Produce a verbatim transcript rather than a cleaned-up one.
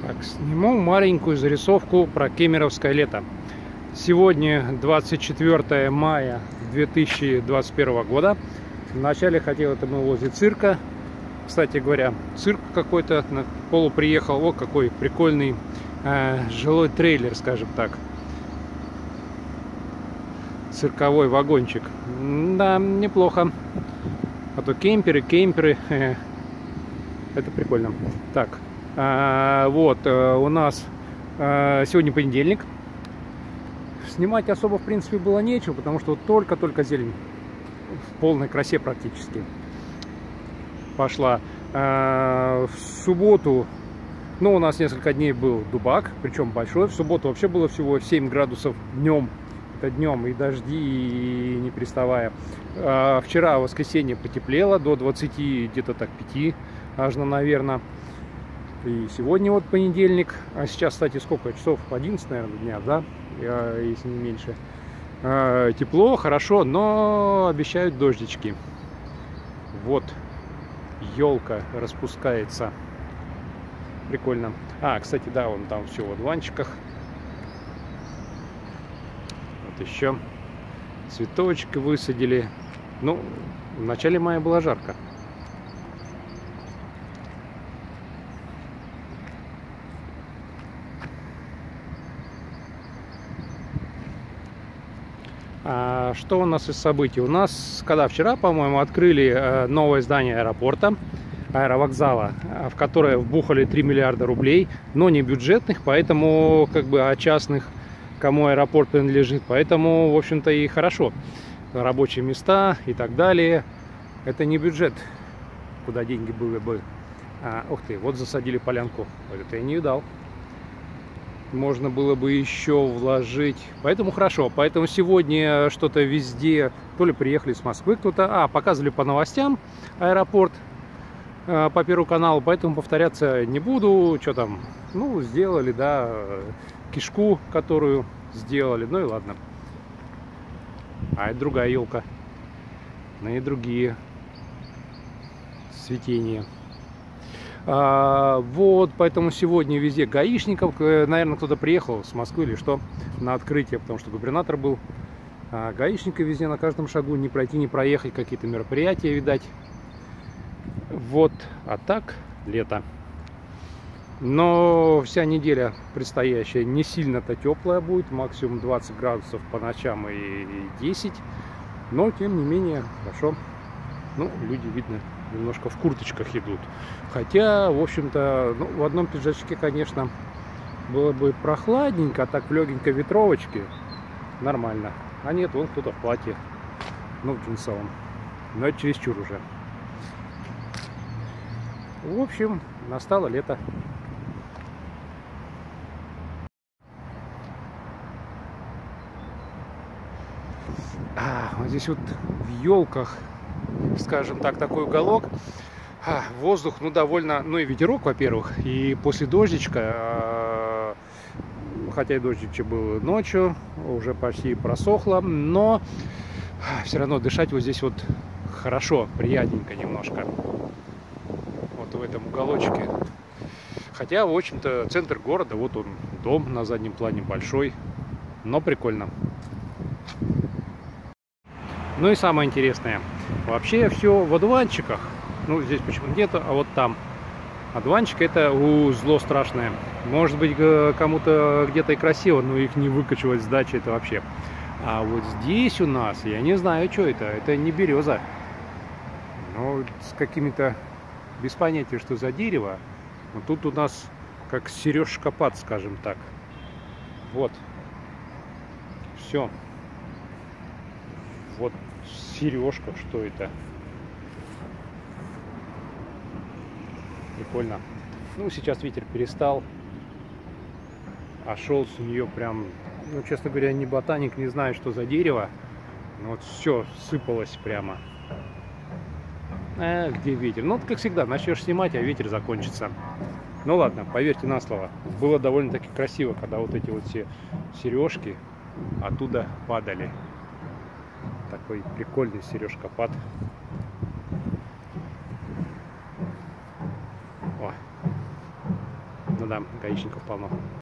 Так, сниму маленькую зарисовку про кемеровское лето. Сегодня двадцать четвёртое мая две тысячи двадцать первого года. Вначале хотел это мы возле цирка. Кстати говоря, цирк какой-то на полу приехал. О, какой прикольный э, жилой трейлер, скажем так. Цирковой вагончик. Да, неплохо. А то кемперы, кемперы. Э, это прикольно. Так. А, вот, у нас а, сегодня понедельник. Снимать особо, в принципе, было нечего, потому что вот только-только зелень в полной красе практически пошла. А, в субботу, ну, у нас несколько дней был дубак, причем большой. В субботу вообще было всего семь градусов днем. Это днем и дожди, и не переставая. А, вчера, в воскресенье, потеплело до двадцати, где-то так пяти, аж, наверное. И сегодня вот понедельник, а сейчас, кстати, сколько часов? одиннадцать, наверное, дня, да, если не меньше. Тепло, хорошо, но обещают дождички. Вот елка распускается. Прикольно. А, кстати, да, вон там все в одуванчиках. Вот еще цветочки высадили. Ну, в начале мая было жарко. А что у нас из событий? У нас, когда вчера, по-моему, открыли новое здание аэропорта, аэровокзала, в которое вбухали три миллиарда рублей, но не бюджетных, поэтому как бы а частных, кому аэропорт принадлежит. Поэтому, в общем-то, и хорошо. Рабочие места и так далее. Это не бюджет, куда деньги были бы. А, ух ты, вот засадили полянку. Это я не видал. Можно было бы еще вложить. Поэтому хорошо. Поэтому сегодня что-то везде. То ли приехали с Москвы кто-то. А, показывали по новостям аэропорт э, по Первому каналу. Поэтому повторяться не буду. Что там? Ну, сделали, да, кишку, которую сделали. Ну и ладно. А это другая елка. Ну и другие цветения. А, вот, поэтому сегодня везде гаишников. Наверное, кто-то приехал с Москвы или что на открытие, потому что губернатор был. А, гаишника везде на каждом шагу, не пройти, не проехать, какие-то мероприятия, видать. Вот, а так лето. Но вся неделя предстоящая не сильно-то теплая будет, максимум двадцать градусов по ночам и десять. Но тем не менее хорошо. Ну, люди, видно, немножко в курточках идут. Хотя, в общем-то, ну, в одном пиджачке, конечно, было бы прохладненько, а так в легенькой ветровочке нормально. А нет, вон кто-то в платье, ну, в джинсовом. Но это чересчур уже. В общем, настало лето. А, вот здесь вот в елках, скажем так, такой уголок. А, воздух, ну, довольно, ну и ветерок, во-первых, и после дождичка, а, хотя и дождичек был ночью, уже почти просохло, но а, все равно дышать вот здесь вот хорошо, приятненько немножко, вот в этом уголочке. Хотя, в общем-то, центр города, вот он, дом на заднем плане большой, но прикольно. Ну и самое интересное, вообще все в одуванчиках. Ну, здесь почему-то нету, а вот там. Одуванчик — это у, зло страшное. Может быть, кому-то где-то и красиво, но их не выкачивать с дачи, это вообще. А вот здесь у нас, я не знаю, что это. Это не береза. Ну, с какими-то, без понятия, что за дерево. Но тут у нас как сережкопад, скажем так. Вот. Все. Вот сережка, что это? Прикольно. Ну, сейчас ветер перестал, а шел с нее прям, ну, честно говоря, не ботаник, не знаю, что за дерево. Но вот все сыпалось прямо. А, где ветер? Ну, как всегда, начнешь снимать, а ветер закончится. Ну ладно, поверьте на слово. Было довольно-таки красиво, когда вот эти вот все сережки оттуда падали. Такой прикольный сережкопад. да, гаишников полно.